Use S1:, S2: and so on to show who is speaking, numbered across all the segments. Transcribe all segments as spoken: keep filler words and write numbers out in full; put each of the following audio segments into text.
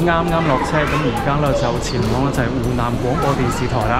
S1: 啱啱落車，咁而家咧就前往咧就係湖南廣播電視台啦。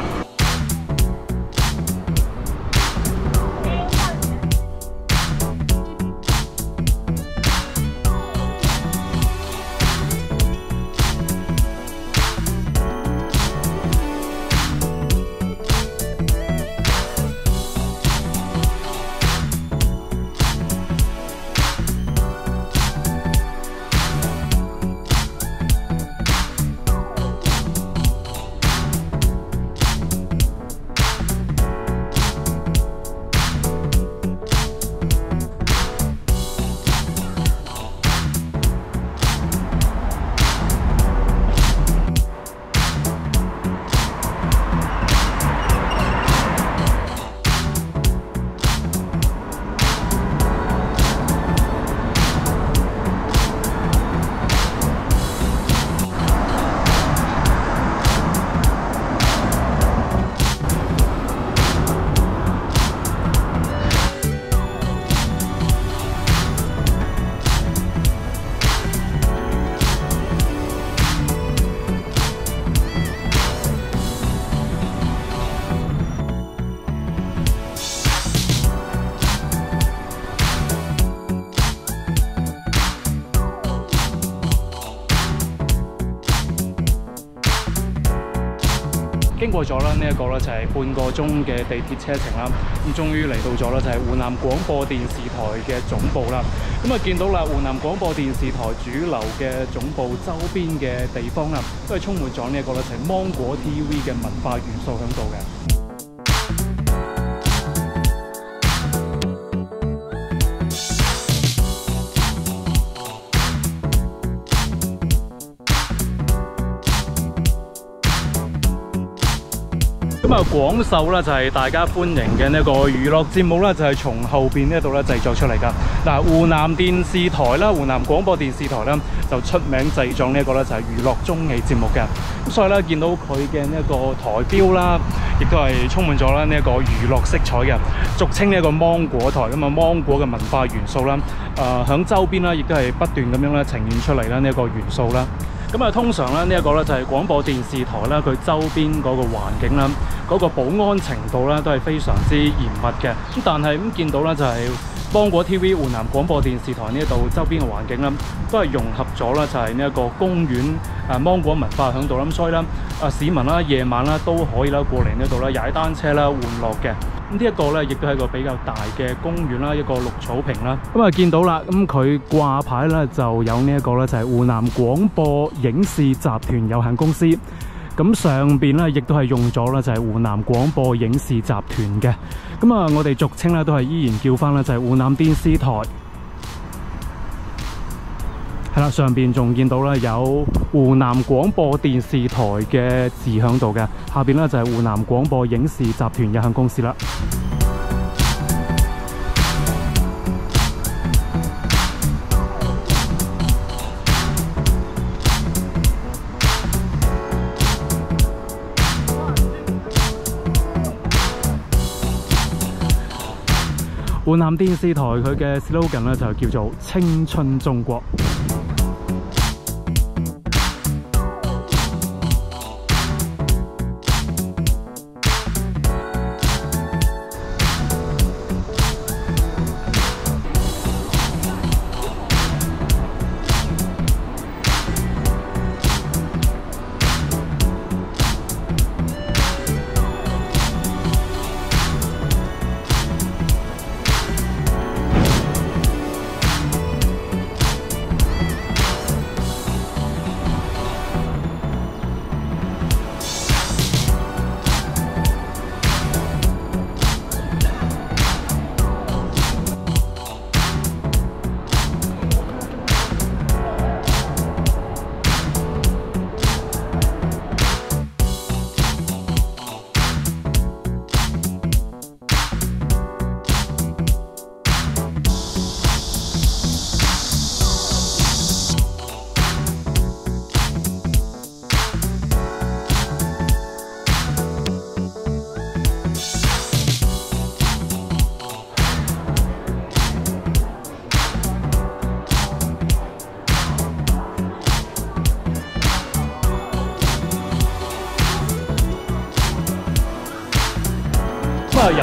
S1: 經過咗啦，呢一個咧就係半個鐘嘅地鐵車程啦，咁終於嚟到咗啦，就係湖南廣播電視台嘅總部啦。咁啊見到啦，湖南廣播電視台主流嘅總部周邊嘅地方啦，都係充滿咗呢一個咧就係芒果 T V 嘅文化元素喺度嘅。咁啊，廣繡咧就係大家歡迎嘅呢一個娛樂節目啦，就係從後邊呢度咧製作出嚟噶。嗱，湖南電視台啦，湖南廣播電視台啦，就出名製作呢一個咧就係娛樂綜藝節目嘅。咁所以咧見到佢嘅呢一個台標啦，亦都係充滿咗啦呢一個娛樂色彩嘅，俗稱呢一個芒果台咁啊，芒果嘅文化元素啦，誒、呃、響周邊啦，亦都係不斷咁樣咧呈現出嚟啦呢一個元素啦。咁啊，通常咧呢一個咧就係廣播電視台啦，佢周邊嗰個環境啦，嗰個保安程度咧都係非常之嚴密嘅。咁但係咁見到咧就係芒果 T V 湖南廣播電視台呢一度周邊嘅環境啦，都係融合咗啦，就係呢一個公園誒芒果文化喺度啦。咁所以咧啊市民啦夜晚啦都可以啦過嚟呢度啦踩單車啦玩樂嘅。咁呢一個咧亦都係一個比較大嘅公園啦，一個綠草坪啦。咁啊見到啦，咁佢掛牌咧就有呢一個咧就係湖南廣播影視集團有限公司。咁上邊咧亦都係用咗啦，就係湖南廣播影視集團嘅。咁啊，我哋俗稱咧都係依然叫翻啦，就係湖南電視台。係啦，上邊仲見到咧有湖南廣播電視台嘅字響度嘅，下邊咧就係湖南廣播影視集團有限公司啦。湖南電視台佢嘅 slogan 咧就叫做青春中國。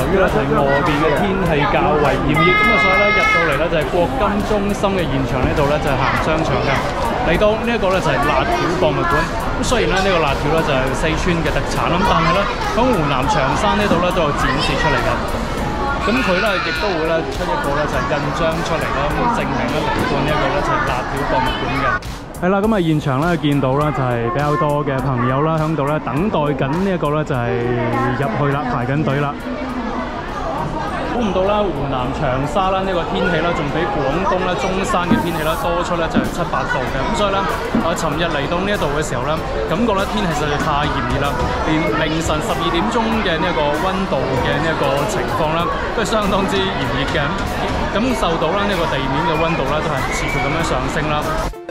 S1: 於咧就係外邊嘅天氣較為炎熱，咁啊所以咧入到嚟咧就係國金中心嘅現場呢度咧就係行商場嘅。嚟到呢一個咧就係辣條博物館。咁雖然咧呢個辣條咧就係四川嘅特產啦，但係咧喺湖南長沙呢度咧都有展示出嚟嘅。咁佢咧亦都會咧出一個咧就係印章出嚟啦，咁證明咧嚟過呢一個咧就係辣條博物館嘅。係啦，咁啊現場咧見到啦就係比較多嘅朋友啦喺度咧等待緊呢一個咧就係入去啦，排緊隊啦。估唔到啦，湖南長沙啦呢個天氣啦，仲比廣東啦中山嘅天氣啦多出咧就係七八度嘅。咁所以咧，啊尋日嚟到呢一度嘅時候咧，感覺咧天氣實在太炎熱啦，連凌晨十二點鐘嘅呢一個溫度嘅呢一個情況啦，都係相當之炎熱嘅。感受到啦呢個地面嘅溫度啦，都係持續咁樣上升啦。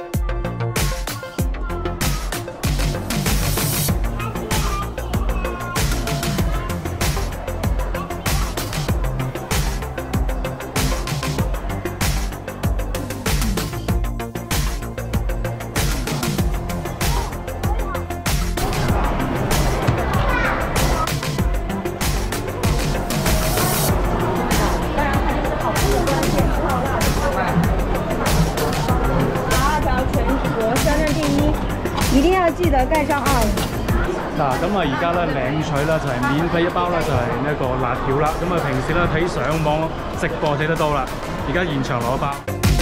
S2: 一定要記得蓋上二。
S1: 嗱，咁啊而家咧領取咧就係免費一包咧，就係呢一個辣條啦。咁啊平時咧睇上網直播睇得到啦，而家現場攞一包。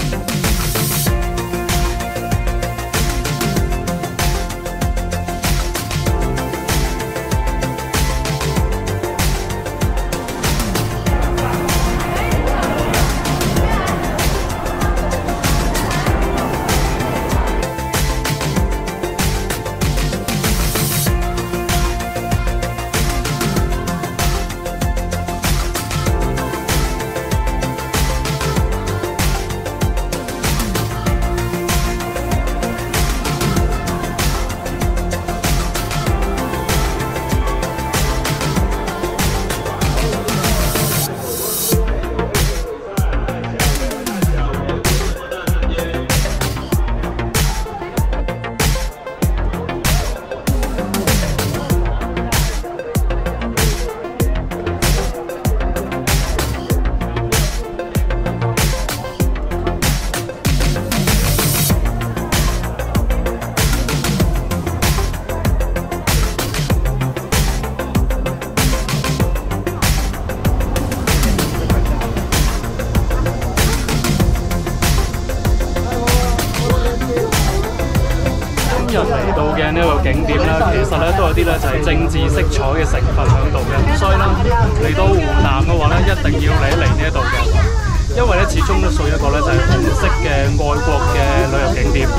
S1: 嚟到嘅呢個景點咧，其實咧都有啲咧就係政治色彩嘅成分喺度嘅，咁所以咧嚟到湖南嘅話咧，一定要嚟一嚟呢一度嘅，因為咧始終都屬於一個咧就係紅色嘅愛國嘅旅遊景點。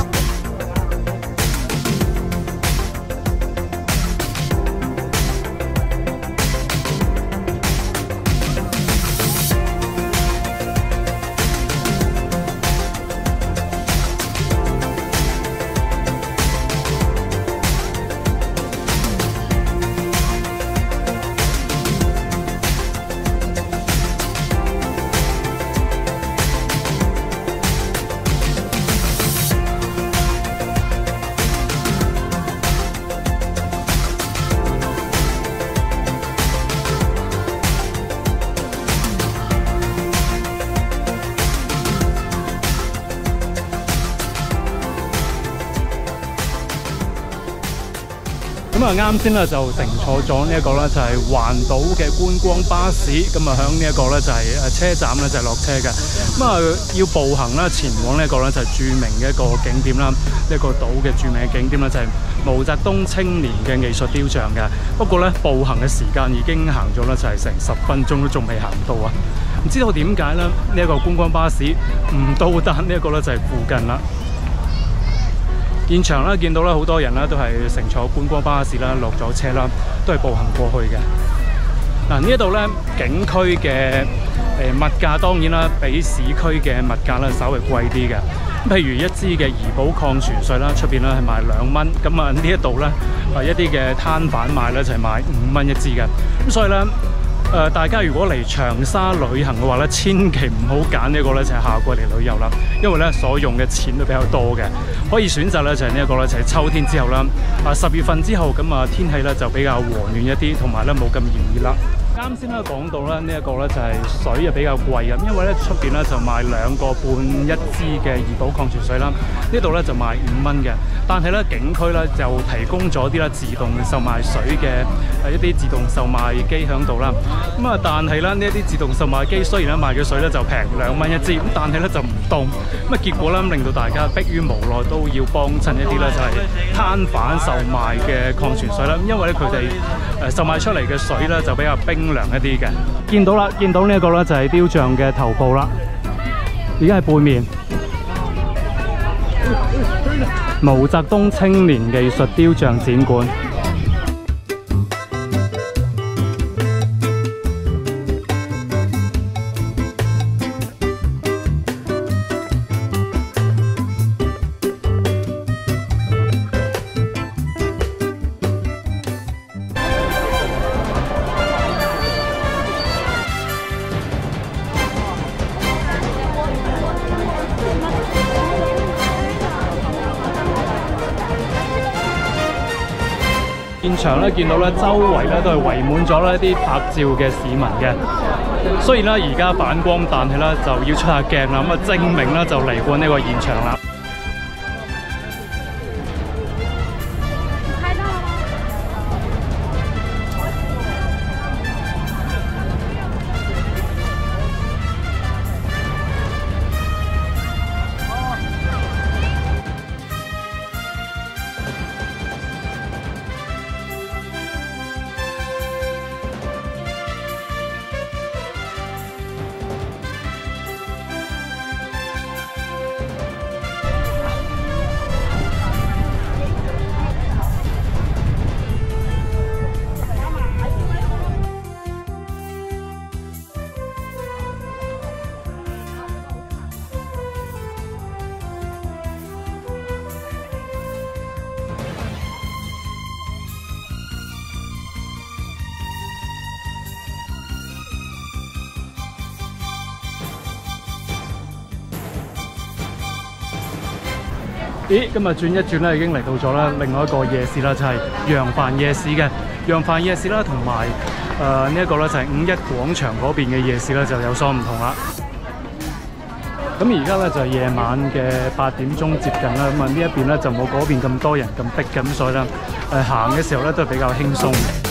S1: 咁啊啱先咧就乘坐咗呢一個咧就係環島嘅觀光巴士，咁啊響呢一個咧就係誒車站咧就係落車嘅。咁啊要步行啦前往呢一個咧就係著名嘅一個景點啦，呢一個島嘅著名嘅景點咧就係毛澤東青年嘅藝術雕像嘅。不過咧步行嘅時間已經行咗咧就係成十分鐘都仲未行到啊！唔知道點解咧呢一個觀光巴士唔到達呢一個咧就係附近啦。現場咧見到咧好多人咧都係乘坐觀光巴士啦，落咗車啦，都係步行過去嘅。嗱呢一度咧景區嘅誒物價當然啦，比市區嘅物價咧稍微貴啲嘅。譬如一支嘅怡寶礦泉水啦，出邊咧係賣兩蚊，咁啊呢一度咧啊一啲嘅攤販賣咧就係賣五蚊一支嘅。咁所以咧。誒、呃，大家如果嚟長沙旅行嘅話咧，千祈唔好揀呢一個咧就係夏季嚟旅遊啦，因為咧所用嘅錢都比較多嘅。可以選擇咧就係呢一個咧就係秋天之後啦，啊十月份之後咁啊天氣咧就比較和暖一啲，同埋咧冇咁炎熱啦。 啱先咧講到咧呢一個咧就係水啊比較貴嘅，因為咧出邊咧就賣兩個半一支嘅怡寶礦泉水啦，呢度咧就賣五蚊嘅。但係咧景區咧就提供咗啲咧自動售賣水嘅誒一啲自動售賣機喺度啦。咁啊，但係咧呢一啲自動售賣機雖然咧賣嘅水咧就平兩蚊一支，咁但係咧就唔凍。咁啊結果咧令到大家迫於無奈都要幫襯一啲咧就係攤販售賣嘅礦泉水啦，因為咧佢哋誒售賣出嚟嘅水咧就比較冰涼一啲嘅。見到啦，見到呢一個咧就係雕像嘅頭部啦，而家係背面。毛澤東青年藝術雕像展館。現場咧見到咧，周圍咧都係圍滿咗咧一啲拍照嘅市民嘅。雖然咧而家反光，但係咧就要出下鏡啦，咁啊證明咧就嚟過呢個現場啦。咦，今日轉一轉咧，已經嚟到咗啦，另外一個夜市啦，就係揚帆夜市嘅。揚帆夜市啦，同埋誒呢一個咧就係五一廣場嗰邊嘅夜市咧，就有所唔同啦。咁而家咧就係夜晚嘅八點鐘接近啦，咁啊呢一邊咧就冇嗰邊咁多人咁逼嘅，咁所以咧誒行嘅時候咧都係比較輕鬆。